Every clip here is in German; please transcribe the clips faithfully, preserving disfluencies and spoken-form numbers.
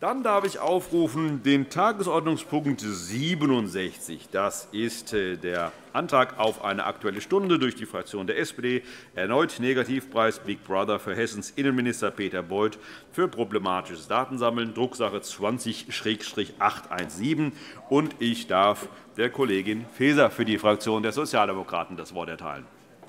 Dann darf ich aufrufen den Tagesordnungspunkt siebenundsechzig. Das ist der Antrag auf eine Aktuelle Stunde durch die Fraktion der S P D. Erneut Negativpreis Big Brother für Hessens Innenminister Peter Beuth für problematisches Datensammeln, Drucksache zwanzig achthundertsiebzehn. Und ich darf der Kollegin Faeser für die Fraktion der Sozialdemokraten das Wort erteilen.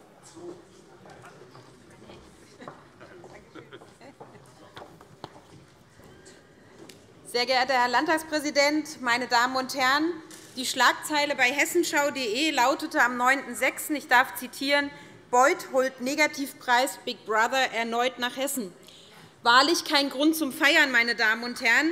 Sehr geehrter Herr Landtagspräsident, meine Damen und Herren! Die Schlagzeile bei hessenschau punkt de lautete am neunten sechsten Ich darf zitieren, Beuth holt Negativpreis Big Brother erneut nach Hessen. Wahrlich kein Grund zum Feiern, meine Damen und Herren.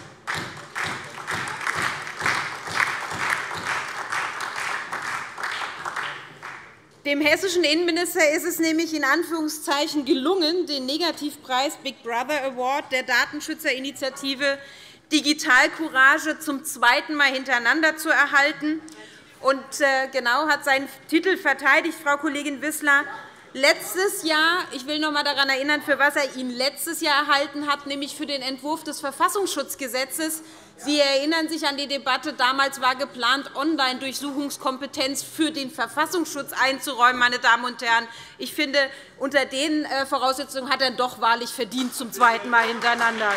Dem hessischen Innenminister ist es nämlich in Anführungszeichen gelungen, den Negativpreis Big Brother Award der Datenschützerinitiative Digitalcourage zum zweiten Mal hintereinander zu erhalten. Und genau hat seinen Titel verteidigt, Frau Kollegin Wissler. Letztes Jahr, ich will noch einmal daran erinnern, für was er ihn letztes Jahr erhalten hat, nämlich für den Entwurf des Verfassungsschutzgesetzes. Sie erinnern sich an die Debatte. Damals war geplant, Online-Durchsuchungskompetenz für den Verfassungsschutz einzuräumen. Meine Damen und Herren, ich finde, unter den Voraussetzungen hat er doch wahrlich verdient zum zweiten Mal hintereinander.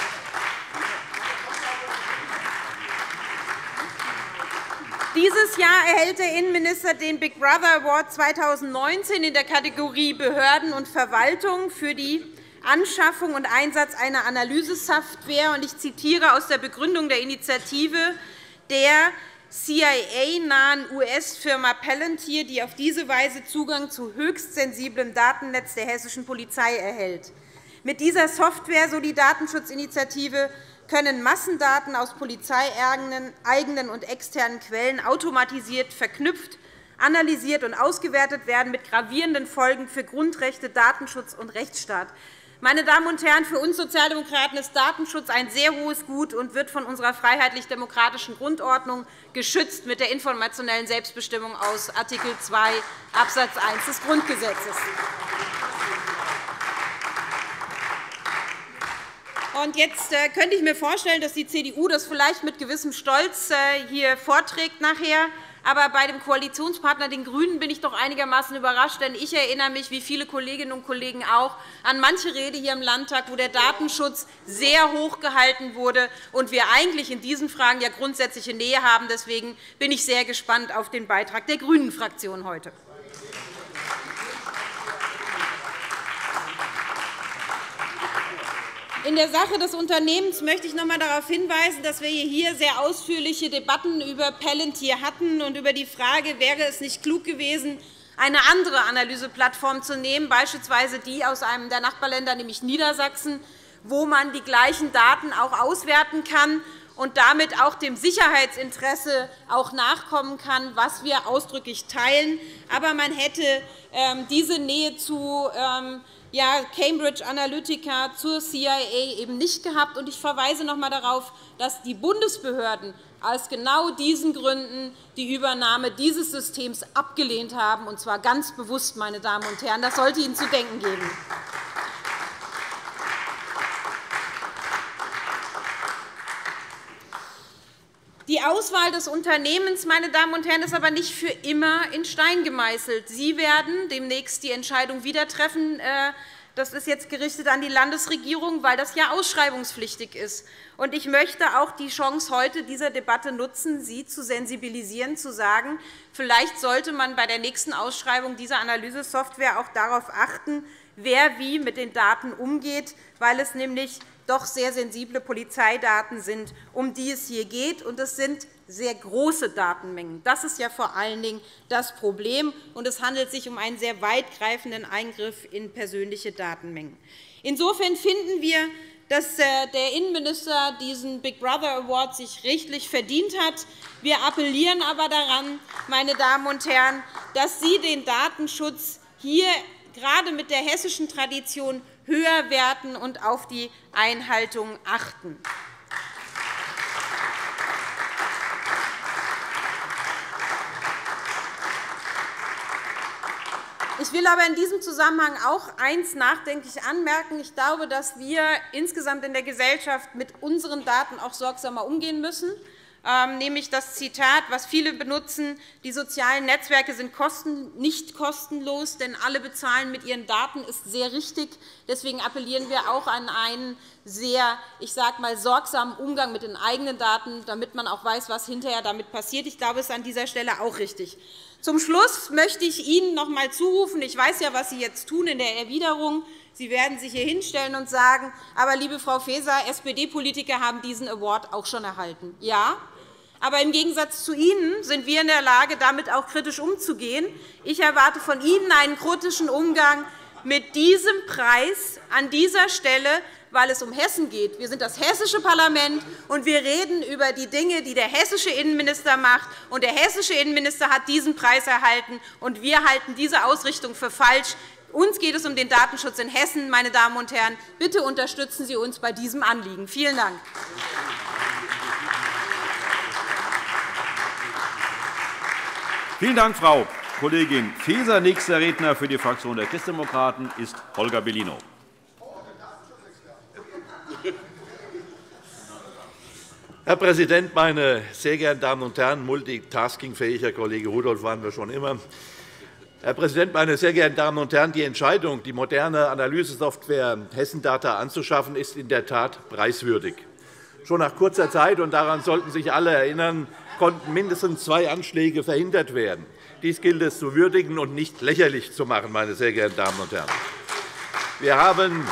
Dieses Jahr erhält der Innenminister den Big Brother Award zweitausendneunzehn in der Kategorie Behörden und Verwaltung für die Anschaffung und Einsatz einer Analysesoftware. Ich zitiere aus der Begründung der Initiative der C I A-nahen U S-Firma Palantir, die auf diese Weise Zugang zu höchst sensiblem Datennetz der hessischen Polizei erhält. Mit dieser Software, so die Datenschutzinitiative, können Massendaten aus polizeieigenen und externen Quellen automatisiert verknüpft, analysiert und ausgewertet werden, mit gravierenden Folgen für Grundrechte, Datenschutz und Rechtsstaat. Meine Damen und Herren, für uns Sozialdemokraten ist Datenschutz ein sehr hohes Gut und wird von unserer freiheitlich-demokratischen Grundordnung geschützt mit der informationellen Selbstbestimmung aus Artikel zwei Absatz eins des Grundgesetzes. Und jetzt könnte ich mir vorstellen, dass die C D U das vielleicht mit gewissem Stolz hier vorträgt nachher. Aber bei dem Koalitionspartner, den GRÜNEN, bin ich doch einigermaßen überrascht. Denn ich erinnere mich, wie viele Kolleginnen und Kollegen auch, an manche Rede hier im Landtag, wo der Datenschutz sehr hoch gehalten wurde und wir eigentlich in diesen Fragen ja grundsätzliche Nähe haben. Deswegen bin ich sehr gespannt auf den Beitrag der GRÜNEN-Fraktion heute. In der Sache des Unternehmens möchte ich noch einmal darauf hinweisen, dass wir hier sehr ausführliche Debatten über Palantir hatten und über die Frage, wäre es nicht klug gewesen, eine andere Analyseplattform zu nehmen, beispielsweise die aus einem der Nachbarländer, nämlich Niedersachsen, wo man die gleichen Daten auch auswerten kann und damit auch dem Sicherheitsinteresse auch nachkommen kann, was wir ausdrücklich teilen. Aber man hätte diese Nähe zu Ja, Cambridge Analytica zur C I A eben nicht gehabt. Ich verweise noch einmal darauf, dass die Bundesbehörden aus genau diesen Gründen die Übernahme dieses Systems abgelehnt haben, und zwar ganz bewusst, meine Damen und Herren. Das sollte Ihnen zu denken geben. Die Auswahl des Unternehmens, meine Damen und Herren, ist aber nicht für immer in Stein gemeißelt. Sie werden demnächst die Entscheidung wieder treffen. Das ist jetzt gerichtet an die Landesregierung, weil das ja ausschreibungspflichtig ist. Ich möchte auch die Chance heute dieser Debatte nutzen, Sie zu sensibilisieren, zu sagen, vielleicht sollte man bei der nächsten Ausschreibung dieser Analysesoftware auch darauf achten, wer wie mit den Daten umgeht, weil es nämlich doch sehr sensible Polizeidaten sind, um die es hier geht. Und es sind sehr große Datenmengen. Das ist ja vor allen Dingen das Problem. Und es handelt sich um einen sehr weitgreifenden Eingriff in persönliche Datenmengen. Insofern finden wir, dass der Innenminister diesen Big Brother Award sich rechtlich verdient hat. Wir appellieren aber daran, meine Damen und Herren, dass Sie den Datenschutz hier gerade mit der hessischen Tradition höher werten und auf die Einhaltung achten. Ich will aber in diesem Zusammenhang auch eines nachdenklich anmerken. Ich glaube, dass wir insgesamt in der Gesellschaft mit unseren Daten auch sorgsamer umgehen müssen. Ähm, nämlich das Zitat, was viele benutzen, die sozialen Netzwerke sind kosten, nicht kostenlos, denn alle bezahlen mit ihren Daten, ist sehr richtig. Deswegen appellieren wir auch an einen sehr, ich sage mal, sorgsamen Umgang mit den eigenen Daten, damit man auch weiß, was hinterher damit passiert. Ich glaube, es ist an dieser Stelle auch richtig. Zum Schluss möchte ich Ihnen noch einmal zurufen, ich weiß ja, was Sie jetzt tun in der Erwiderung. Sie werden sich hier hinstellen und sagen, aber, liebe Frau Faeser, S P D-Politiker haben diesen Award auch schon erhalten. Ja, aber im Gegensatz zu Ihnen sind wir in der Lage, damit auch kritisch umzugehen. Ich erwarte von Ihnen einen kritischen Umgang mit diesem Preis an dieser Stelle, weil es um Hessen geht. Wir sind das hessische Parlament, und wir reden über die Dinge, die der hessische Innenminister macht. Und der hessische Innenminister hat diesen Preis erhalten, und wir halten diese Ausrichtung für falsch. Uns geht es um den Datenschutz in Hessen. Meine Damen und Herren, bitte unterstützen Sie uns bei diesem Anliegen. Vielen Dank. Vielen Dank, Frau Kollegin Faeser. Nächster Redner für die Fraktion der Christdemokraten ist Holger Bellino. Herr Präsident, meine sehr geehrten Damen und Herren! Multitaskingfähiger Kollege Rudolph waren wir schon immer. Herr Präsident, meine sehr geehrten Damen und Herren! Die Entscheidung, die moderne Analysesoftware Hessendata anzuschaffen, ist in der Tat preiswürdig. Schon nach kurzer Zeit, und daran sollten sich alle erinnern, konnten mindestens zwei Anschläge verhindert werden. Dies gilt es zu würdigen und nicht lächerlich zu machen, meine sehr geehrten Damen und Herren. Wir haben,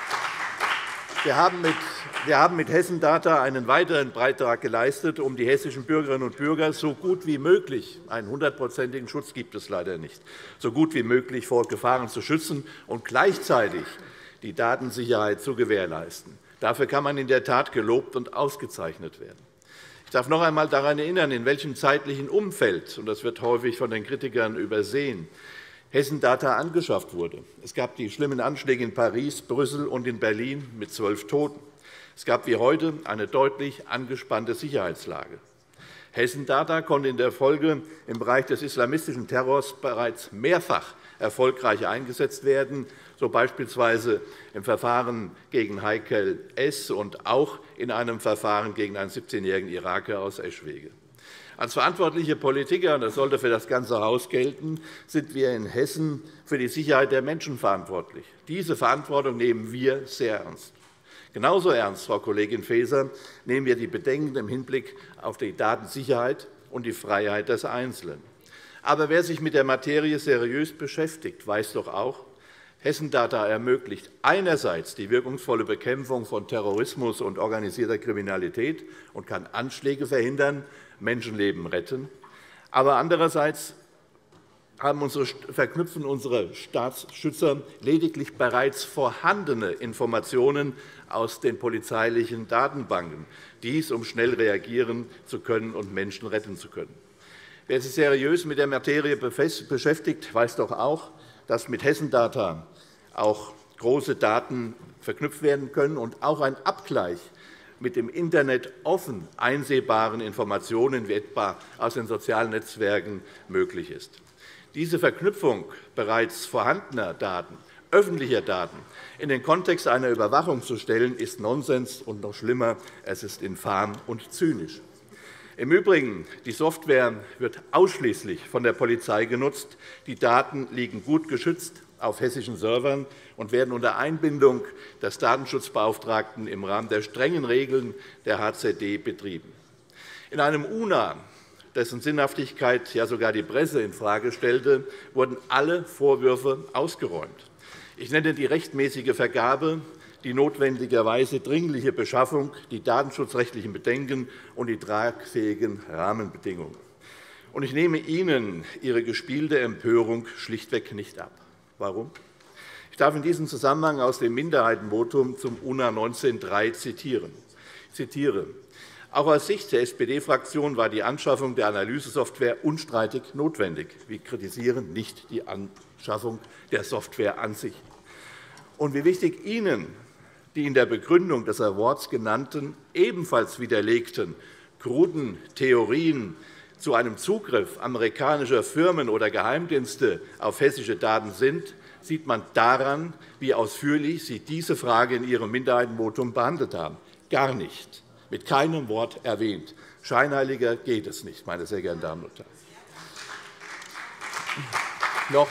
wir haben mit Wir haben mit Hessendata einen weiteren Beitrag geleistet, um die hessischen Bürgerinnen und Bürger so gut wie möglich – einen hundertprozentigen Schutz gibt es leider nicht – so gut wie möglich vor Gefahren zu schützen und gleichzeitig die Datensicherheit zu gewährleisten. Dafür kann man in der Tat gelobt und ausgezeichnet werden. Ich darf noch einmal daran erinnern, in welchem zeitlichen Umfeld – und das wird häufig von den Kritikern übersehen – Hessendata angeschafft wurde. Es gab die schlimmen Anschläge in Paris, Brüssel und in Berlin mit zwölf Toten. Es gab wie heute eine deutlich angespannte Sicherheitslage. Hessendata konnte in der Folge im Bereich des islamistischen Terrors bereits mehrfach erfolgreich eingesetzt werden, so beispielsweise im Verfahren gegen Heikel S. und auch in einem Verfahren gegen einen siebzehnjährigen Iraker aus Eschwege. Als verantwortliche Politiker, und das sollte für das ganze Haus gelten, sind wir in Hessen für die Sicherheit der Menschen verantwortlich. Diese Verantwortung nehmen wir sehr ernst. Genauso ernst, Frau Kollegin Faeser, nehmen wir die Bedenken im Hinblick auf die Datensicherheit und die Freiheit des Einzelnen. Aber wer sich mit der Materie seriös beschäftigt, weiß doch auch, Hessendata ermöglicht einerseits die wirkungsvolle Bekämpfung von Terrorismus und organisierter Kriminalität und kann Anschläge verhindern, Menschenleben retten, aber andererseits haben unsere, verknüpfen unsere Staatsschützer lediglich bereits vorhandene Informationen aus den polizeilichen Datenbanken, dies um schnell reagieren zu können und Menschen retten zu können. Wer sich seriös mit der Materie beschäftigt, weiß doch auch, dass mit Hessendata auch große Daten verknüpft werden können und auch ein Abgleich mit dem Internet offen einsehbaren Informationen, wie etwa aus den sozialen Netzwerken, möglich ist. Diese Verknüpfung bereits vorhandener Daten, öffentlicher Daten, in den Kontext einer Überwachung zu stellen, ist Nonsens und noch schlimmer, es ist infam und zynisch. Im Übrigen, die Software wird ausschließlich von der Polizei genutzt. Die Daten liegen gut geschützt auf hessischen Servern und werden unter Einbindung des Datenschutzbeauftragten im Rahmen der strengen Regeln der H Z D betrieben. In einem U N A, dessen Sinnhaftigkeit ja sogar die Presse infrage stellte, wurden alle Vorwürfe ausgeräumt. Ich nenne die rechtmäßige Vergabe, die notwendigerweise dringliche Beschaffung, die datenschutzrechtlichen Bedenken und die tragfähigen Rahmenbedingungen. Und ich nehme Ihnen Ihre gespielte Empörung schlichtweg nicht ab. Warum? Ich darf in diesem Zusammenhang aus dem Minderheitenvotum zum U N A neunzehn Punkt drei zitieren. Ich zitiere: Auch aus Sicht der S P D-Fraktion war die Anschaffung der Analysesoftware unstreitig notwendig. Wir kritisieren nicht die Anschaffung der Software an sich. Und wie wichtig Ihnen die in der Begründung des Awards genannten, ebenfalls widerlegten, kruden Theorien zu einem Zugriff amerikanischer Firmen oder Geheimdienste auf hessische Daten sind, sieht man daran, wie ausführlich Sie diese Frage in Ihrem Minderheitenvotum behandelt haben. Gar nicht, mit keinem Wort erwähnt. Scheinheiliger geht es nicht, meine sehr geehrten Damen und Herren. Noch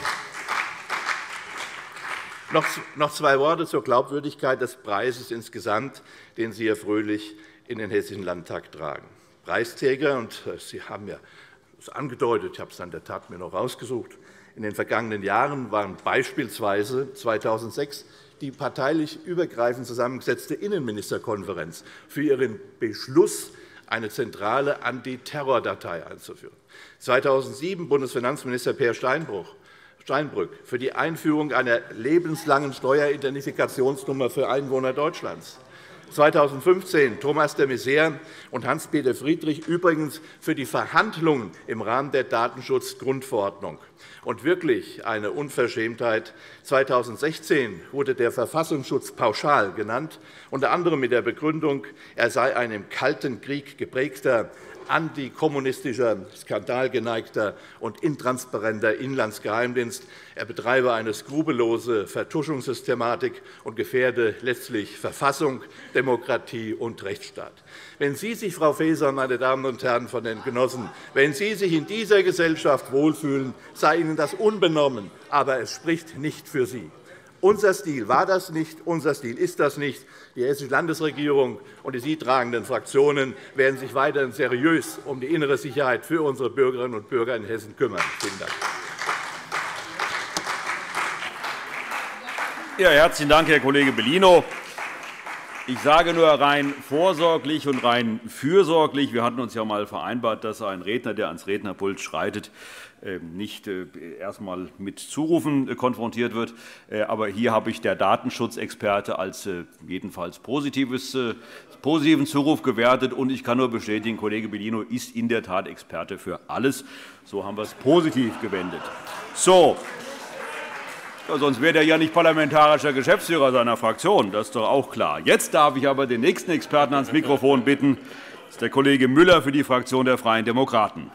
Noch zwei Worte zur Glaubwürdigkeit des Preises insgesamt, den Sie, Herr Fröhlich, in den Hessischen Landtag tragen. Preisträger, und Sie haben ja das angedeutet, ich habe es in der Tat mir noch rausgesucht, in den vergangenen Jahren waren beispielsweise zweitausendsechs die parteilich übergreifend zusammengesetzte Innenministerkonferenz für ihren Beschluss, eine zentrale Antiterrordatei einzuführen, zweitausendsieben Bundesfinanzminister Peer Steinbrück für die Einführung einer lebenslangen Steueridentifikationsnummer für Einwohner Deutschlands, zweitausendfünfzehn Thomas de Maizière und Hans-Peter Friedrich übrigens für die Verhandlungen im Rahmen der Datenschutzgrundverordnung. Und wirklich eine Unverschämtheit. zweitausendsechzehn wurde der Verfassungsschutz pauschal genannt, unter anderem mit der Begründung, er sei ein im Kalten Krieg geprägter, antikommunistischer, skandalgeneigter und intransparenter Inlandsgeheimdienst. Er betreibe eine skrupellose Vertuschungssystematik und gefährde letztlich Verfassung, Demokratie und Rechtsstaat. Wenn Sie sich, Frau Faeser, meine Damen und Herren von den Genossen, wenn Sie sich in dieser Gesellschaft wohlfühlen, sei Ihnen das unbenommen, aber es spricht nicht für Sie. Unser Stil war das nicht, unser Stil ist das nicht. Die Hessische Landesregierung und die sie tragenden Fraktionen werden sich weiterhin seriös um die innere Sicherheit für unsere Bürgerinnen und Bürger in Hessen kümmern. Vielen Dank. Ja, herzlichen Dank, Herr Kollege Bellino. Ich sage nur rein vorsorglich und rein fürsorglich. Wir hatten uns ja einmal vereinbart, dass ein Redner, der ans Rednerpult schreitet, nicht erst einmal mit Zurufen konfrontiert wird. Aber hier habe ich der Datenschutzexperte als jedenfalls positives, positiven Zuruf gewertet. Und ich kann nur bestätigen, Kollege Bellino ist in der Tat Experte für alles. So haben wir es positiv gewendet. So. Ja, sonst wäre er ja nicht parlamentarischer Geschäftsführer seiner Fraktion. Das ist doch auch klar. Jetzt darf ich aber den nächsten Experten ans Mikrofon bitten. Das ist der Kollege Müller für die Fraktion der Freien Demokraten.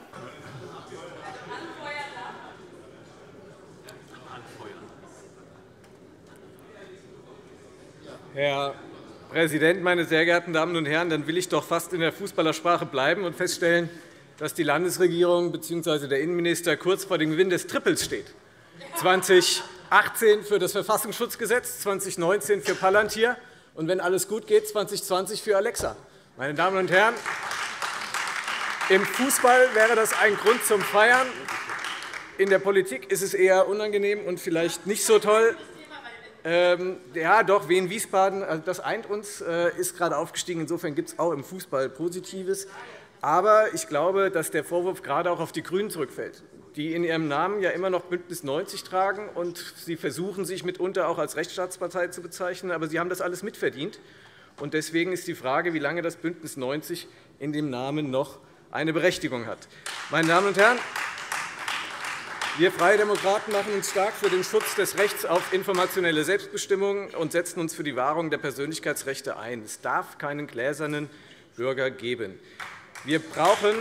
Herr Präsident, meine sehr geehrten Damen und Herren! Dann will ich doch fast in der Fußballersprache bleiben und feststellen, dass die Landesregierung bzw. der Innenminister kurz vor dem Gewinn des Triples steht. zweitausendachtzehn für das Verfassungsschutzgesetz, zweitausendneunzehn für Palantir und, wenn alles gut geht, zweitausendzwanzig für Alexa. Meine Damen und Herren, im Fußball wäre das ein Grund zum Feiern. In der Politik ist es eher unangenehm und vielleicht nicht so toll. Ähm, ja, doch, Wien-Wiesbaden, also das eint uns, äh, ist gerade aufgestiegen. Insofern gibt es auch im Fußball Positives. Aber ich glaube, dass der Vorwurf gerade auch auf die GRÜNEN zurückfällt, die in ihrem Namen ja immer noch Bündnis neunzig tragen. Und sie versuchen, sich mitunter auch als Rechtsstaatspartei zu bezeichnen. Aber sie haben das alles mitverdient. Und deswegen ist die Frage, wie lange das Bündnis neunzig in dem Namen noch eine Berechtigung hat. Meine Damen und Herren, wir Freie Demokraten machen uns stark für den Schutz des Rechts auf informationelle Selbstbestimmung und setzen uns für die Wahrung der Persönlichkeitsrechte ein. Es darf keinen gläsernen Bürger geben. Wir brauchen,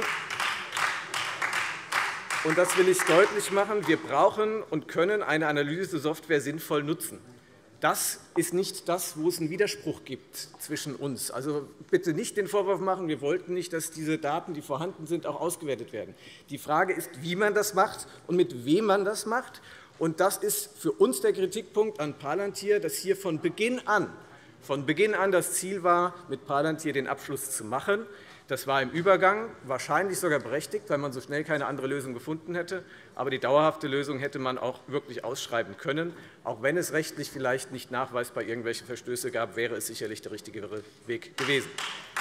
und das will ich deutlich machen, wir brauchen und können eine Analysesoftware sinnvoll nutzen. Das ist nicht das, wo es einen Widerspruch gibt zwischen uns. Also bitte nicht den Vorwurf machen, wir wollten nicht, dass diese Daten, die vorhanden sind, auch ausgewertet werden. Die Frage ist, wie man das macht und mit wem man das macht. Und das ist für uns der Kritikpunkt an Palantir, dass hier von Beginn an, von Beginn an das Ziel war, mit Palantir den Abschluss zu machen. Das war im Übergang wahrscheinlich sogar berechtigt, weil man so schnell keine andere Lösung gefunden hätte. Aber die dauerhafte Lösung hätte man auch wirklich ausschreiben können. Auch wenn es rechtlich vielleicht nicht nachweisbar irgendwelche Verstöße gab, wäre es sicherlich der richtige Weg gewesen.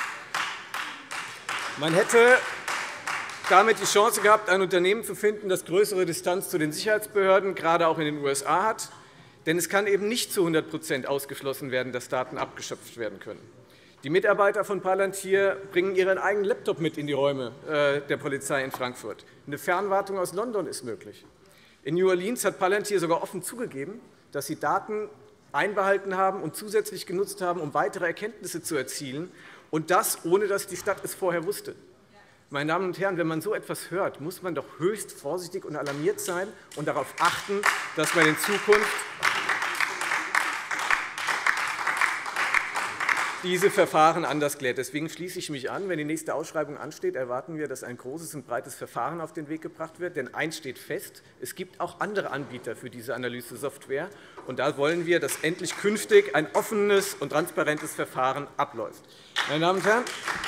Man hätte damit die Chance gehabt, ein Unternehmen zu finden, das größere Distanz zu den Sicherheitsbehörden, gerade auch in den U S A, hat. Denn es kann eben nicht zu hundert Prozent ausgeschlossen werden, dass Daten abgeschöpft werden können. Die Mitarbeiter von Palantir bringen ihren eigenen Laptop mit in die Räume der Polizei in Frankfurt. Eine Fernwartung aus London ist möglich. In New Orleans hat Palantir sogar offen zugegeben, dass sie Daten einbehalten haben und zusätzlich genutzt haben, um weitere Erkenntnisse zu erzielen, und das, ohne dass die Stadt es vorher wusste. Meine Damen und Herren, wenn man so etwas hört, muss man doch höchst vorsichtig und alarmiert sein und darauf achten, dass man in Zukunft diese Verfahren anders klärt. Deswegen schließe ich mich an. Wenn die nächste Ausschreibung ansteht, erwarten wir, dass ein großes und breites Verfahren auf den Weg gebracht wird. Denn eins steht fest, es gibt auch andere Anbieter für diese Analysesoftware. Und da wollen wir, dass endlich künftig ein offenes und transparentes Verfahren abläuft. Meine Damen und Herren,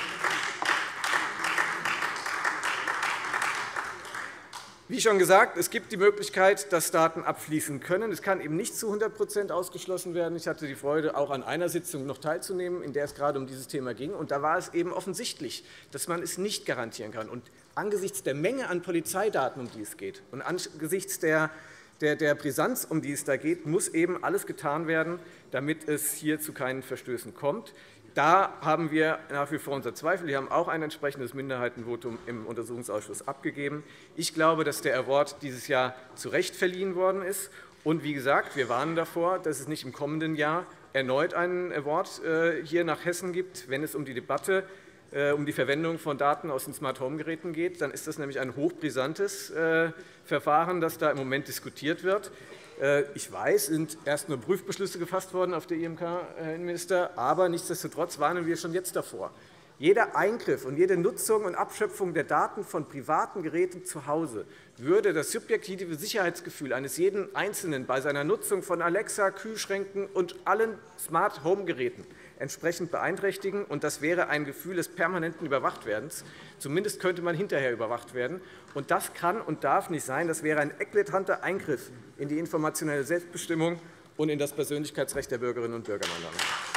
wie schon gesagt, es gibt die Möglichkeit, dass Daten abfließen können. Es kann eben nicht zu hundert Prozent ausgeschlossen werden. Ich hatte die Freude, auch an einer Sitzung noch teilzunehmen, in der es gerade um dieses Thema ging. Und da war es eben offensichtlich, dass man es nicht garantieren kann. Und angesichts der Menge an Polizeidaten, um die es geht, und angesichts der, der, der Brisanz, um die es da geht, muss eben alles getan werden, damit es hier zu keinen Verstößen kommt. Da haben wir nach wie vor unsere Zweifel. Wir haben auch ein entsprechendes Minderheitenvotum im Untersuchungsausschuss abgegeben. Ich glaube, dass der Award dieses Jahr zu Recht verliehen worden ist. Und wie gesagt, wir warnen davor, dass es nicht im kommenden Jahr erneut einen Award hier nach Hessen gibt, wenn es um die Debatte um die Verwendung von Daten aus den Smart-Home-Geräten geht. Dann ist das nämlich ein hochbrisantes Verfahren, das da im Moment diskutiert wird. Ich weiß, es sind erst nur Prüfbeschlüsse gefasst worden auf der I M K, Herr Innenminister, aber nichtsdestotrotz warnen wir schon jetzt davor. Jeder Eingriff und jede Nutzung und Abschöpfung der Daten von privaten Geräten zu Hause würde das subjektive Sicherheitsgefühl eines jeden Einzelnen bei seiner Nutzung von Alexa, Kühlschränken und allen Smart-Home-Geräten entsprechend beeinträchtigen. Und das wäre ein Gefühl des permanenten Überwachtwerdens. Zumindest könnte man hinterher überwacht werden. Und das kann und darf nicht sein. Das wäre ein eklatanter Eingriff in die informationelle Selbstbestimmung und in das Persönlichkeitsrecht der Bürgerinnen und Bürger. Meine Damen und Herren.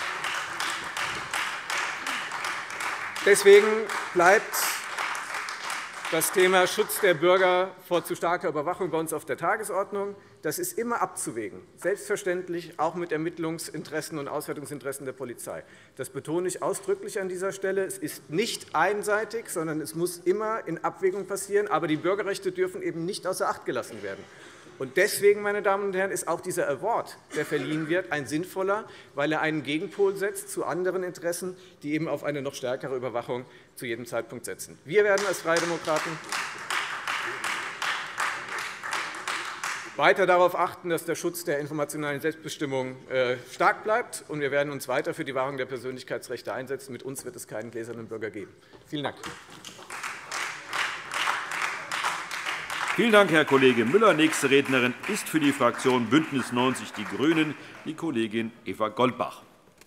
Deswegen bleibt das Thema Schutz der Bürger vor zu starker Überwachung bei uns auf der Tagesordnung. Das ist immer abzuwägen, selbstverständlich auch mit Ermittlungsinteressen und Auswertungsinteressen der Polizei. Das betone ich ausdrücklich an dieser Stelle. Es ist nicht einseitig, sondern es muss immer in Abwägung passieren. Aber die Bürgerrechte dürfen eben nicht außer Acht gelassen werden. Und deswegen, meine Damen und Herren, ist auch dieser Award, der verliehen wird, ein sinnvoller, weil er einen Gegenpol setzt zu anderen Interessen, die eben auf eine noch stärkere Überwachung zu jedem Zeitpunkt setzen. Wir werden als Freie Demokraten weiter darauf achten, dass der Schutz der informationellen Selbstbestimmung stark bleibt, und wir werden uns weiter für die Wahrung der Persönlichkeitsrechte einsetzen. Mit uns wird es keinen gläsernen Bürger geben. Vielen Dank. Vielen Dank, Herr Kollege Müller. Nächste Rednerin ist für die Fraktion BÜNDNIS neunzig die GRÜNEN die Kollegin Eva Goldbach.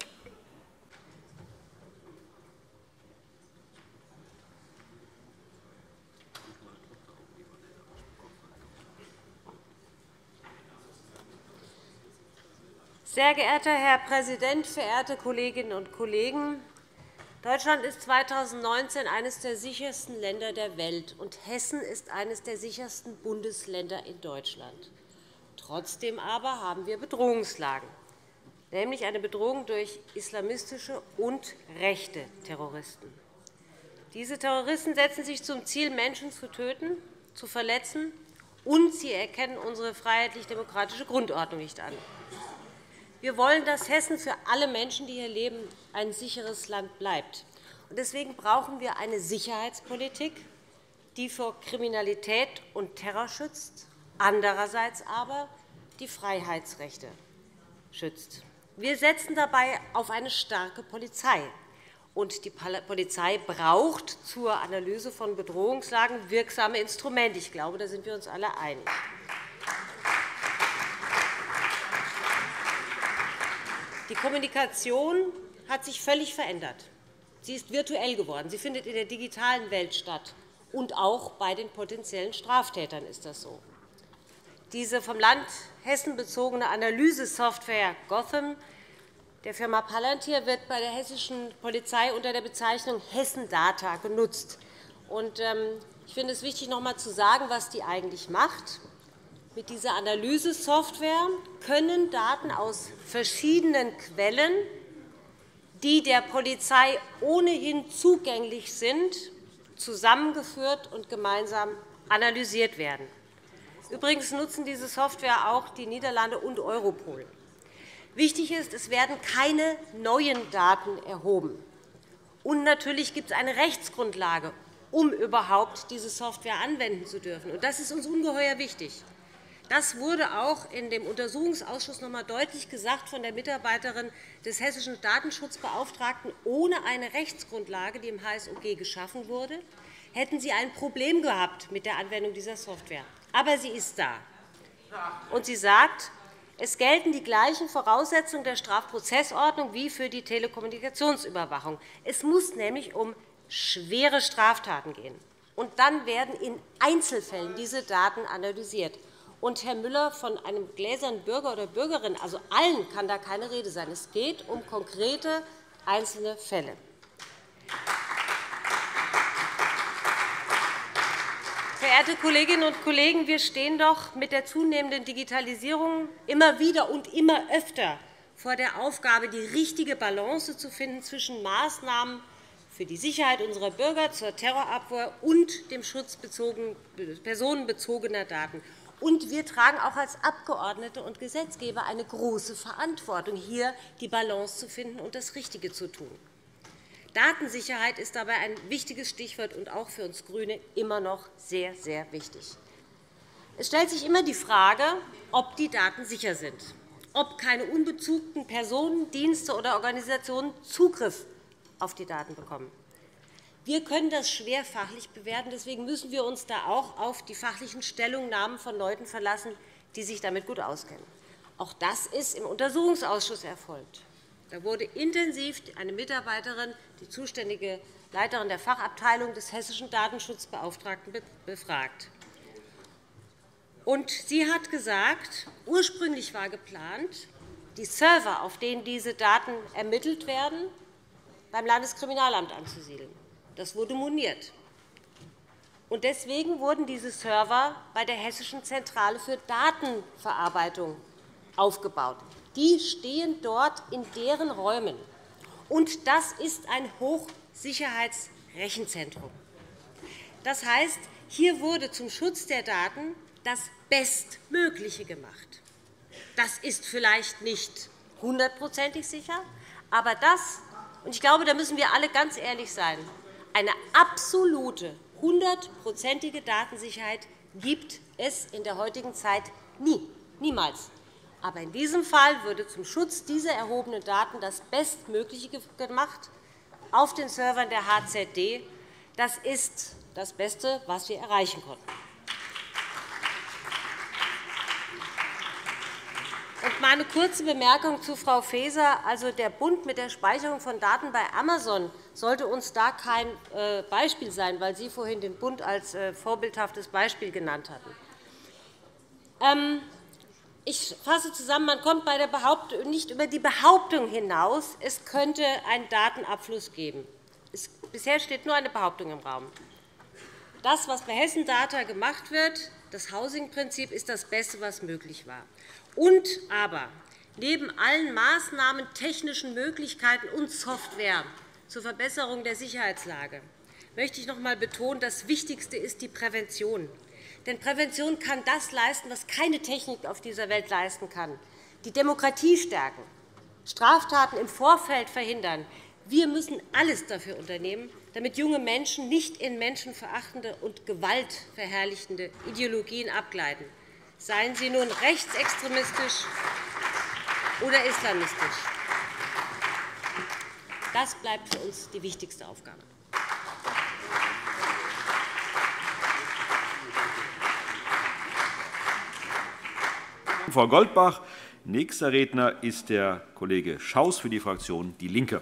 Sehr geehrter Herr Präsident, verehrte Kolleginnen und Kollegen! Deutschland ist zweitausendneunzehn eines der sichersten Länder der Welt, und Hessen ist eines der sichersten Bundesländer in Deutschland. Trotzdem aber haben wir Bedrohungslagen, nämlich eine Bedrohung durch islamistische und rechte Terroristen. Diese Terroristen setzen sich zum Ziel, Menschen zu töten, zu verletzen, und sie erkennen unsere freiheitlich-demokratische Grundordnung nicht an. Wir wollen, dass Hessen für alle Menschen, die hier leben, ein sicheres Land bleibt. Deswegen brauchen wir eine Sicherheitspolitik, die vor Kriminalität und Terror schützt, andererseits aber die Freiheitsrechte schützt. Wir setzen dabei auf eine starke Polizei. Und die Polizei braucht zur Analyse von Bedrohungslagen wirksame Instrumente. Ich glaube, da sind wir uns alle einig. Die Kommunikation hat sich völlig verändert. Sie ist virtuell geworden. Sie findet in der digitalen Welt statt. Und auch bei den potenziellen Straftätern ist das so. Diese vom Land Hessen bezogene Analysesoftware Gotham der Firma Palantir wird bei der hessischen Polizei unter der Bezeichnung Hessen Data genutzt. Ich finde es wichtig, noch einmal zu sagen, was die eigentlich macht. Mit dieser Analysesoftware können Daten aus verschiedenen Quellen, die der Polizei ohnehin zugänglich sind, zusammengeführt und gemeinsam analysiert werden. Übrigens nutzen diese Software auch die Niederlande und Europol. Wichtig ist, es werden keine neuen Daten erhoben. Und natürlich gibt es eine Rechtsgrundlage, um überhaupt diese Software anwenden zu dürfen. Das ist uns ungeheuer wichtig. Das wurde auch in dem Untersuchungsausschuss noch einmal deutlich gesagt von der Mitarbeiterin des hessischen Datenschutzbeauftragten. Ohne eine Rechtsgrundlage, die im H S O G geschaffen wurde, hätten Sie ein Problem gehabt mit der Anwendung dieser Software. Aber sie ist da. Und sie sagt, es gelten die gleichen Voraussetzungen der Strafprozessordnung wie für die Telekommunikationsüberwachung. Es muss nämlich um schwere Straftaten gehen. Und dann werden in Einzelfällen diese Daten analysiert. Und, Herr Müller, von einem gläsernen Bürger oder Bürgerin, also allen, kann da keine Rede sein. Es geht um konkrete einzelne Fälle. Verehrte Kolleginnen und Kollegen, wir stehen doch mit der zunehmenden Digitalisierung immer wieder und immer öfter vor der Aufgabe, die richtige Balance zu finden zwischen Maßnahmen für die Sicherheit unserer Bürger zur Terrorabwehr und dem Schutz personenbezogener Daten. Und wir tragen auch als Abgeordnete und Gesetzgeber eine große Verantwortung, hier die Balance zu finden und das Richtige zu tun. Datensicherheit ist dabei ein wichtiges Stichwort und auch für uns GRÜNE immer noch sehr, sehr wichtig. Es stellt sich immer die Frage, ob die Daten sicher sind, ob keine unbezugten Personen, Dienste oder Organisationen Zugriff auf die Daten bekommen. Wir können das schwer fachlich bewerten. Deswegen müssen wir uns da auch auf die fachlichen Stellungnahmen von Leuten verlassen, die sich damit gut auskennen. Auch das ist im Untersuchungsausschuss erfolgt. Da wurde intensiv eine Mitarbeiterin, die zuständige Leiterin der Fachabteilung des hessischen Datenschutzbeauftragten, befragt. Und sie hat gesagt, ursprünglich war geplant, die Server, auf denen diese Daten ermittelt werden, beim Landeskriminalamt anzusiedeln. Das wurde moniert. Und deswegen wurden diese Server bei der Hessischen Zentrale für Datenverarbeitung aufgebaut. Die stehen dort in deren Räumen. Und das ist ein Hochsicherheitsrechenzentrum. Das heißt, hier wurde zum Schutz der Daten das Bestmögliche gemacht. Das ist vielleicht nicht hundertprozentig sicher, aber das, und ich glaube, da müssen wir alle ganz ehrlich sein, eine absolute, hundertprozentige Datensicherheit gibt es in der heutigen Zeit nie, niemals. Aber in diesem Fall würde zum Schutz dieser erhobenen Daten das Bestmögliche gemacht auf den Servern der H Z D. Das ist das Beste, was wir erreichen konnten. Und meine kurze Bemerkung zu Frau Faeser. Also der Bund mit der Speicherung von Daten bei Amazon sollte uns da kein Beispiel sein, weil Sie vorhin den Bund als vorbildhaftes Beispiel genannt hatten. Ich fasse zusammen, man kommt bei der Behauptung nicht über die Behauptung hinaus, es könnte einen Datenabfluss geben. Es, bisher steht nur eine Behauptung im Raum. Das, was bei Hessen Data gemacht wird, das Housing-Prinzip, ist das Beste, was möglich war. Und aber neben allen Maßnahmen, technischen Möglichkeiten und Software zur Verbesserung der Sicherheitslage möchte ich noch einmal betonen, das Wichtigste ist die Prävention. Denn Prävention kann das leisten, was keine Technik auf dieser Welt leisten kann. Die Demokratie stärken, Straftaten im Vorfeld verhindern. Wir müssen alles dafür unternehmen, damit junge Menschen nicht in menschenverachtende und gewaltverherrlichende Ideologien abgleiten, seien sie nun rechtsextremistisch oder islamistisch. Das bleibt für uns die wichtigste Aufgabe. Frau Goldbach. Nächster Redner ist der Kollege Schaus für die Fraktion DIE LINKE.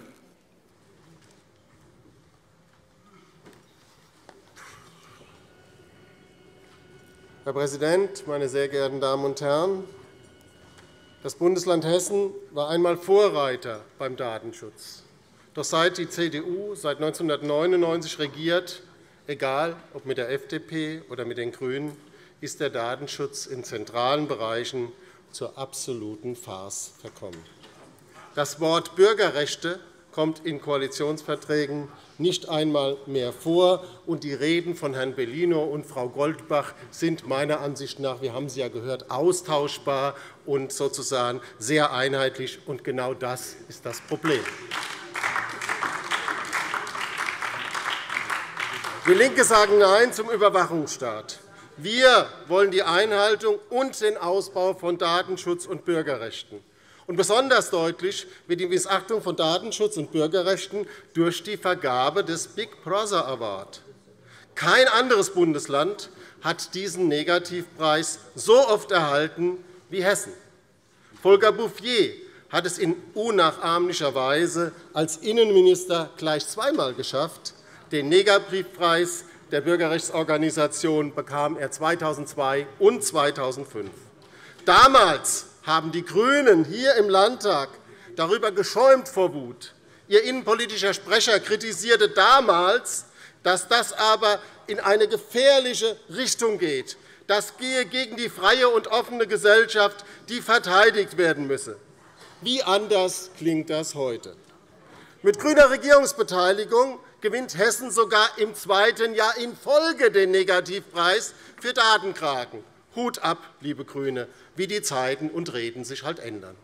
Herr Präsident, meine sehr geehrten Damen und Herren! Das Bundesland Hessen war einmal Vorreiter beim Datenschutz. Doch seit die C D U seit neunzehnhundertneunundneunzig regiert, egal ob mit der F D P oder mit den GRÜNEN, ist der Datenschutz in zentralen Bereichen zur absoluten Farce verkommen. Das Wort Bürgerrechte kommt in Koalitionsverträgen nicht einmal mehr vor, und die Reden von Herrn Bellino und Frau Goldbach sind meiner Ansicht nach, wir haben sie ja gehört, austauschbar und sozusagen sehr einheitlich. Und genau das ist das Problem. Wir LINKE sagen Nein zum Überwachungsstaat. Wir wollen die Einhaltung und den Ausbau von Datenschutz und Bürgerrechten. Und besonders deutlich wird die Missachtung von Datenschutz und Bürgerrechten durch die Vergabe des Big Brother Award. Kein anderes Bundesland hat diesen Negativpreis so oft erhalten wie Hessen. Volker Bouffier hat es in unnachahmlicher Weise als Innenminister gleich zweimal geschafft. Den Negativpreis der Bürgerrechtsorganisation bekam er zweitausendzwei und zweitausendfünf. Damals haben die GRÜNEN hier im Landtag darüber geschäumt vor Wut. Ihr innenpolitischer Sprecher kritisierte damals, dass das aber in eine gefährliche Richtung geht. Das gehe gegen die freie und offene Gesellschaft, die verteidigt werden müsse. Wie anders klingt das heute? Mit grüner Regierungsbeteiligung gewinnt Hessen sogar im zweiten Jahr in Folge den Negativpreis für Datenkraken. Hut ab, liebe GRÜNE, wie die Zeiten und Reden sich halt ändern.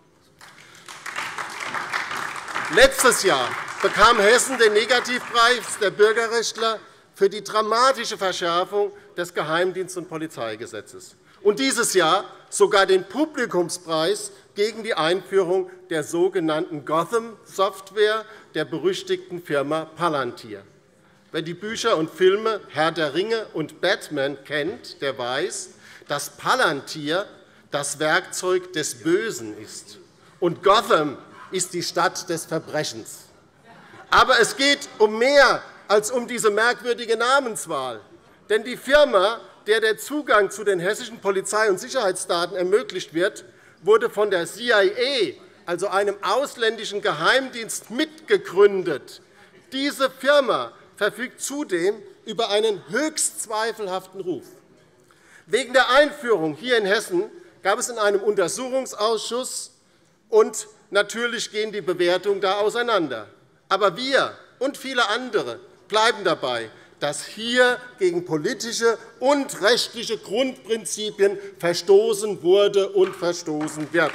Letztes Jahr bekam Hessen den Negativpreis der Bürgerrechtler für die dramatische Verschärfung des Geheimdienst- und Polizeigesetzes. Und dieses Jahr sogar den Publikumspreis gegen die Einführung der sogenannten Gotham-Software der berüchtigten Firma Palantir. Wer die Bücher und Filme Herr der Ringe und Batman kennt, der weiß, dass Palantir das Werkzeug des Bösen ist. Und Gotham ist die Stadt des Verbrechens. Aber es geht um mehr als um diese merkwürdige Namenswahl. Denn die Firma, der der Zugang zu den hessischen Polizei- und Sicherheitsdaten ermöglicht wird, wurde von der C I A, also einem ausländischen Geheimdienst, mitgegründet. Diese Firma verfügt zudem über einen höchst zweifelhaften Ruf. Wegen der Einführung hier in Hessen gab es in einem Untersuchungsausschuss, und natürlich gehen die Bewertungen da auseinander. Aber wir und viele andere bleiben dabei, dass hier gegen politische und rechtliche Grundprinzipien verstoßen wurde und verstoßen wird.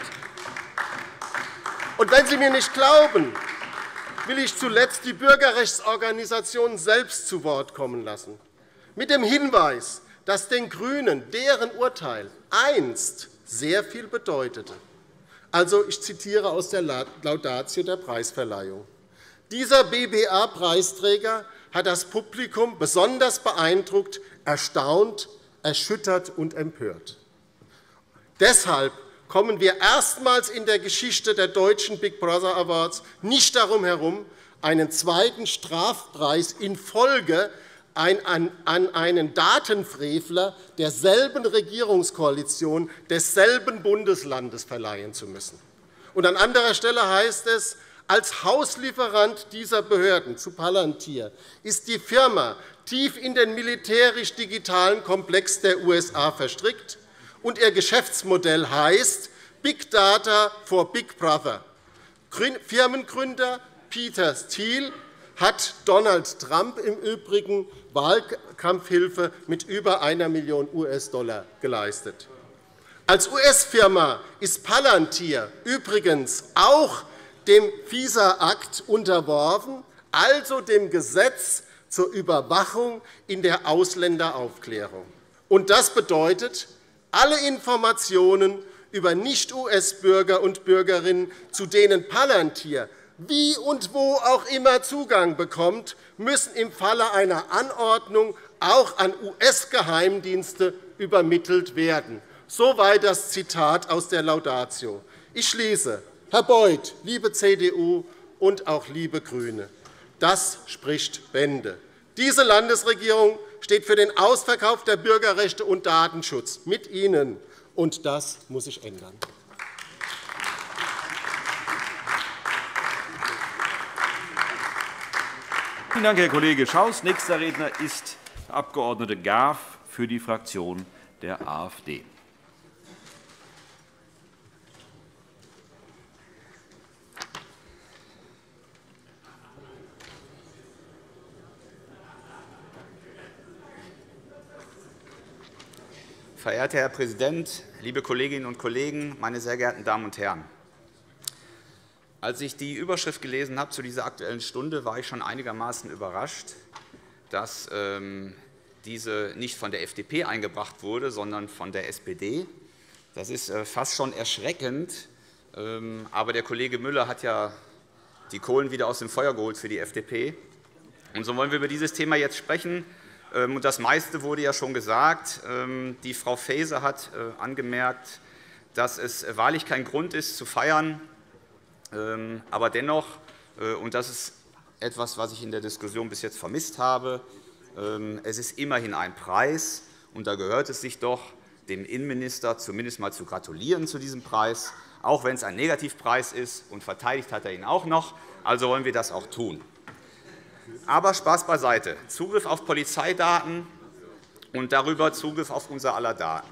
Und wenn Sie mir nicht glauben, will ich zuletzt die Bürgerrechtsorganisationen selbst zu Wort kommen lassen, mit dem Hinweis, dass den GRÜNEN deren Urteil einst sehr viel bedeutete. Also, ich zitiere aus der Laudatio der Preisverleihung. Dieser B B A-Preisträger hat das Publikum besonders beeindruckt, erstaunt, erschüttert und empört. Deshalb kommen wir erstmals in der Geschichte der deutschen Big Brother Awards nicht darum herum, einen zweiten Strafpreis in Folge an einen Datenfrevler derselben Regierungskoalition desselben Bundeslandes verleihen zu müssen. Und an anderer Stelle heißt es, als Hauslieferant dieser Behörden zu Palantir ist die Firma tief in den militärisch-digitalen Komplex der U S A verstrickt, und ihr Geschäftsmodell heißt Big Data for Big Brother. Firmengründer Peter Thiel hat Donald Trump im Übrigen Wahlkampfhilfe mit über einer Million U S-Dollar geleistet. Als U S-Firma ist Palantir übrigens auch dem FISA-Akt unterworfen, also dem Gesetz zur Überwachung in der Ausländeraufklärung. Und das bedeutet, alle Informationen über Nicht-U S-Bürger und Bürgerinnen, zu denen Palantir wie und wo auch immer Zugang bekommt, müssen im Falle einer Anordnung auch an U S-Geheimdienste übermittelt werden. Soweit das Zitat aus der Laudatio. Ich schließe. Herr Beuth, liebe C D U und auch liebe GRÜNE, das spricht Bände. Diese Landesregierung steht für den Ausverkauf der Bürgerrechte und Datenschutz mit Ihnen, und das muss sich ändern. Vielen Dank, Herr Kollege Schaus. Nächster Redner ist der Abg. Graf für die Fraktion der AfD. Verehrter Herr Präsident, liebe Kolleginnen und Kollegen, meine sehr geehrten Damen und Herren! Als ich die Überschrift gelesen habe zu dieser Aktuellen Stunde, war ich schon einigermaßen überrascht, dass diese nicht von der F D P eingebracht wurde, sondern von der S P D. Das ist fast schon erschreckend. Aber der Kollege Müller hat ja die Kohlen wieder aus dem Feuer geholt für die F D P. Und so wollen wir über dieses Thema jetzt sprechen. Das meiste wurde ja schon gesagt. Die Frau Faeser hat angemerkt, dass es wahrlich kein Grund ist, zu feiern. Aber dennoch, und das ist etwas, was ich in der Diskussion bis jetzt vermisst habe, es ist immerhin ein Preis, und da gehört es sich doch, dem Innenminister zumindest einmal zu gratulieren zu diesem Preis, auch wenn es ein Negativpreis ist, und verteidigt hat er ihn auch noch. Also wollen wir das auch tun. Aber Spaß beiseite. Zugriff auf Polizeidaten und darüber Zugriff auf unser aller Daten.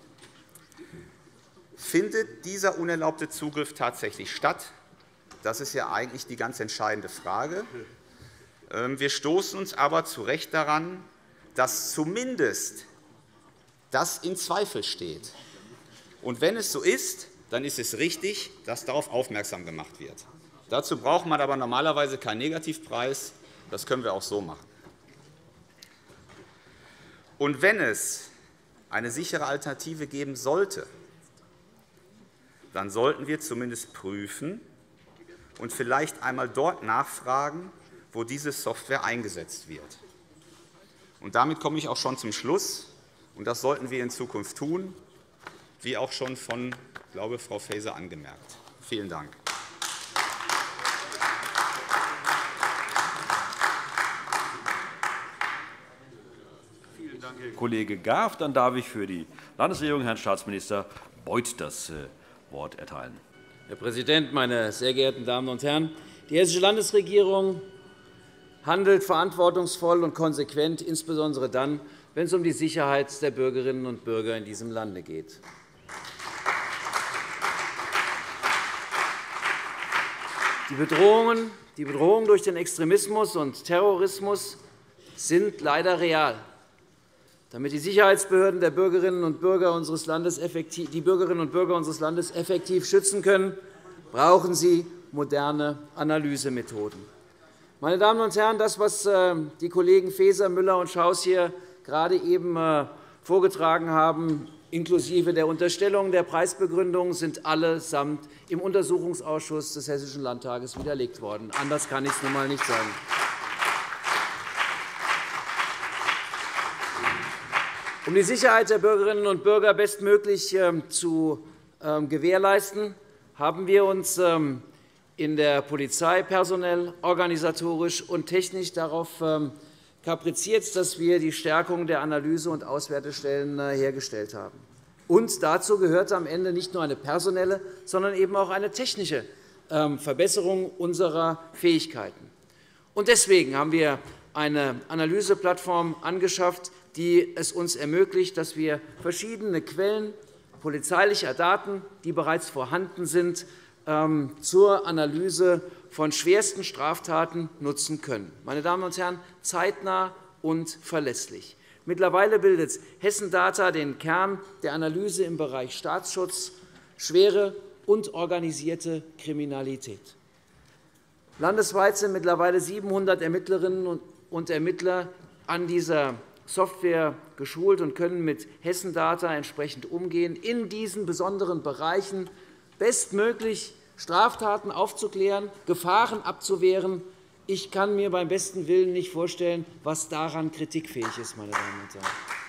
Findet dieser unerlaubte Zugriff tatsächlich statt? Das ist ja eigentlich die ganz entscheidende Frage. Wir stoßen uns aber zu Recht daran, dass zumindest das in Zweifel steht. Und wenn es so ist, dann ist es richtig, dass darauf aufmerksam gemacht wird. Dazu braucht man aber normalerweise keinen Negativpreis. Das können wir auch so machen. Und wenn es eine sichere Alternative geben sollte, dann sollten wir zumindest prüfen und vielleicht einmal dort nachfragen, wo diese Software eingesetzt wird. Und damit komme ich auch schon zum Schluss. Und das sollten wir in Zukunft tun, wie auch schon von, ich glaube, Frau Faeser angemerkt. Vielen Dank. Vielen Dank, Herr Kollege Graf. Dann darf ich für die Landesregierung Herrn Staatsminister Beuth das Wort erteilen. Herr Präsident, meine sehr geehrten Damen und Herren! Die Hessische Landesregierung handelt verantwortungsvoll und konsequent, insbesondere dann, wenn es um die Sicherheit der Bürgerinnen und Bürger in diesem Lande geht. Die Bedrohungen, die Bedrohungen durch den Extremismus und Terrorismus sind leider real. Damit die Sicherheitsbehörden der Bürgerinnen und Bürger unseres Landes effektiv, die Bürgerinnen und Bürger unseres Landes effektiv schützen können, brauchen sie moderne Analysemethoden. Meine Damen und Herren, das, was die Kollegen Faeser, Müller und Schaus hier gerade eben vorgetragen haben, inklusive der Unterstellungen der Preisbegründung, sind allesamt im Untersuchungsausschuss des Hessischen Landtages widerlegt worden. Anders kann ich es nun einmal nicht sagen. Um die Sicherheit der Bürgerinnen und Bürger bestmöglich zu gewährleisten, haben wir uns in der Polizei personell, organisatorisch und technisch darauf kapriziert, dass wir die Stärkung der Analyse- und Auswertestellen hergestellt haben. Und dazu gehört am Ende nicht nur eine personelle, sondern eben auch eine technische Verbesserung unserer Fähigkeiten. Und deswegen haben wir eine Analyseplattform angeschafft, die es uns ermöglicht, dass wir verschiedene Quellen polizeilicher Daten, die bereits vorhanden sind, zur Analyse von schwersten Straftaten nutzen können. Meine Damen und Herren, zeitnah und verlässlich. Mittlerweile bildet Hessen Data den Kern der Analyse im Bereich Staatsschutz, schwere und organisierte Kriminalität. Landesweit sind mittlerweile siebenhundert Ermittlerinnen und Ermittler an dieser Software geschult und können mit Hessen Data entsprechend umgehen, in diesen besonderen Bereichen bestmöglich Straftaten aufzuklären, Gefahren abzuwehren. Ich kann mir beim besten Willen nicht vorstellen, was daran kritikfähig ist, meine Damen und Herren.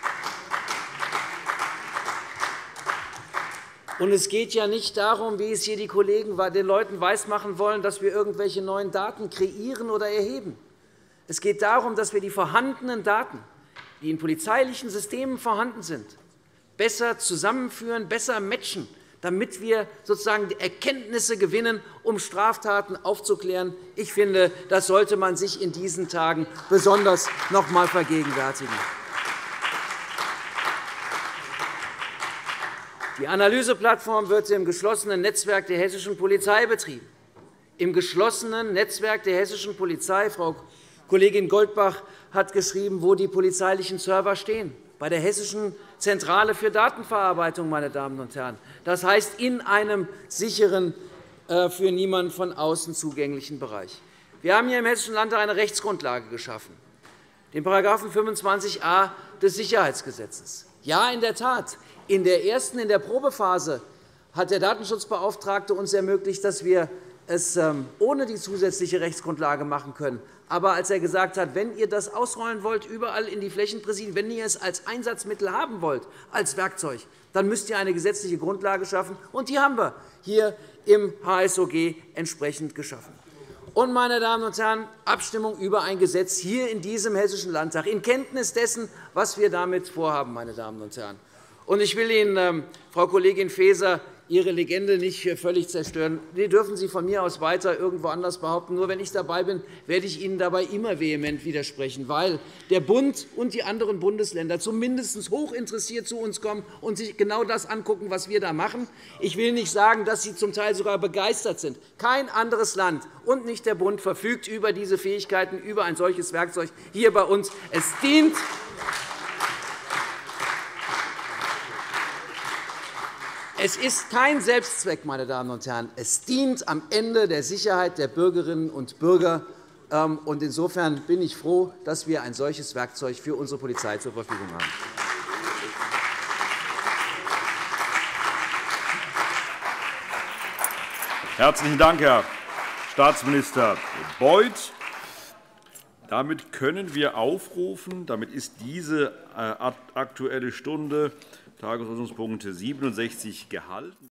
Und es geht ja nicht darum, wie es hier die Kollegen den Leuten weismachen wollen, dass wir irgendwelche neuen Daten kreieren oder erheben. Es geht darum, dass wir die vorhandenen Daten, die in polizeilichen Systemen vorhanden sind, besser zusammenführen, besser matchen, damit wir sozusagen Erkenntnisse gewinnen, um Straftaten aufzuklären. Ich finde, das sollte man sich in diesen Tagen besonders noch einmal vergegenwärtigen. Die Analyseplattform wird im geschlossenen Netzwerk der hessischen Polizei betrieben. Im geschlossenen Netzwerk der hessischen Polizei, Frau Kollegin Goldbach hat geschrieben, wo die polizeilichen Server stehen, bei der Hessischen Zentrale für Datenverarbeitung, meine Damen und Herren. Das heißt, in einem sicheren, für niemanden von außen zugänglichen Bereich. Wir haben hier im Hessischen Landtag eine Rechtsgrundlage geschaffen. den § fünfundzwanzig a des Sicherheitsgesetzes. Ja, in der Tat, in der ersten, in der Probephase hat der Datenschutzbeauftragte uns ermöglicht, dass wir es ohne die zusätzliche Rechtsgrundlage machen können. Aber als er gesagt hat, wenn ihr das ausrollen wollt, überall in die Flächenpräsidien, wenn ihr es als Einsatzmittel haben wollt, als Werkzeug, dann müsst ihr eine gesetzliche Grundlage schaffen. Und die haben wir hier im H S O G entsprechend geschaffen. Und, meine Damen und Herren, Abstimmung über ein Gesetz hier in diesem Hessischen Landtag, in Kenntnis dessen, was wir damit vorhaben. Meine Damen und Herren. Und ich will Ihnen, Frau Kollegin Faeser, Ihre Legende nicht völlig zerstören. Die dürfen Sie von mir aus weiter irgendwo anders behaupten. Nur wenn ich dabei bin, werde ich Ihnen dabei immer vehement widersprechen, weil der Bund und die anderen Bundesländer zumindest hochinteressiert zu uns kommen und sich genau das angucken, was wir da machen. Ich will nicht sagen, dass sie zum Teil sogar begeistert sind. Kein anderes Land und nicht der Bund verfügt über diese Fähigkeiten, über ein solches Werkzeug hier bei uns. Es dient Es ist kein Selbstzweck, meine Damen und Herren. Es dient am Ende der Sicherheit der Bürgerinnen und Bürger. Insofern bin ich froh, dass wir ein solches Werkzeug für unsere Polizei zur Verfügung haben. Herzlichen Dank, Herr Staatsminister Beuth. Damit können wir aufrufen, damit ist diese Aktuelle Stunde Tagesordnungspunkt siebenundsechzig gehalten.